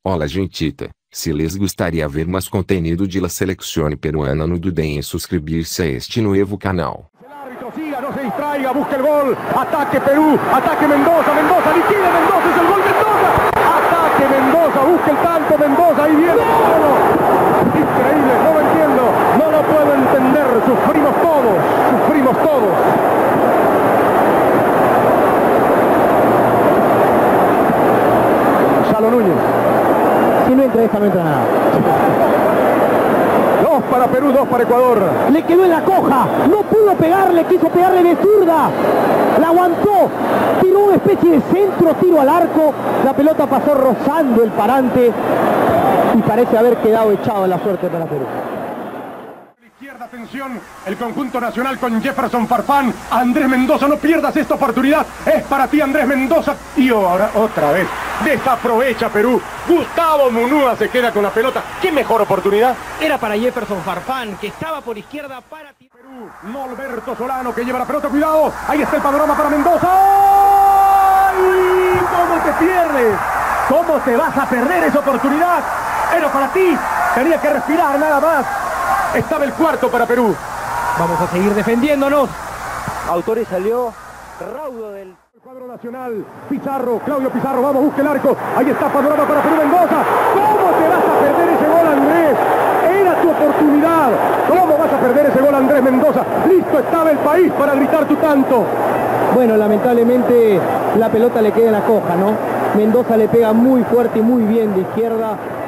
Olá, gentita. Se les gustaría ver más contenido de la selección peruana, no duden en suscribirse a este nuevo canal. El árbitro siga, no se distraiga, busca el gol. Ataque Perú, ataque Mendoza, Mendoza, liquida Mendoza, es el gol Mendoza. Ataque Mendoza, busca el tanto Mendoza, ahí viene. Increíble, no lo entiendo, no lo puedo entender. Sufrimos todos, sufrimos todos. Gonzalo Núñez. Si no entra esta, no entra nada. 2 para Perú, 2 para Ecuador. Le quedó en la coja, no pudo pegarle, quiso pegarle de zurda. La aguantó, tiró una especie de centro, tiro al arco. La pelota pasó rozando el parante y parece haber quedado echado la suerte para Perú. Izquierda, atención, el conjunto nacional con Jefferson Farfán. Andrés Mendoza, no pierdas esta oportunidad. Es para ti, Andrés Mendoza. Y ahora otra vez, desaprovecha Perú. Gustavo Munúa se queda con la pelota. ¿Qué mejor oportunidad? Era para Jefferson Farfán, que estaba por izquierda para ti. Perú, Norberto Solano que lleva la pelota, cuidado. Ahí está el panorama para Mendoza. ¡Ay! ¿Cómo te pierdes? ¿Cómo te vas a perder esa oportunidad? Era para ti. Tenía que respirar nada más. Estaba el cuarto para Perú. Vamos a seguir defendiéndonos. Autori salió raudo del Cuadro nacional, Pizarro, Claudio Pizarro, vamos, busca el arco. Ahí está panorama para Perú, Mendoza. ¿Cómo te vas a perder ese gol, Andrés? Era tu oportunidad. ¿Cómo vas a perder ese gol, Andrés Mendoza? Listo estaba el país para gritar tu tanto. Bueno, lamentablemente la pelota le queda en la coja, ¿no? Mendoza le pega muy fuerte y muy bien de izquierda.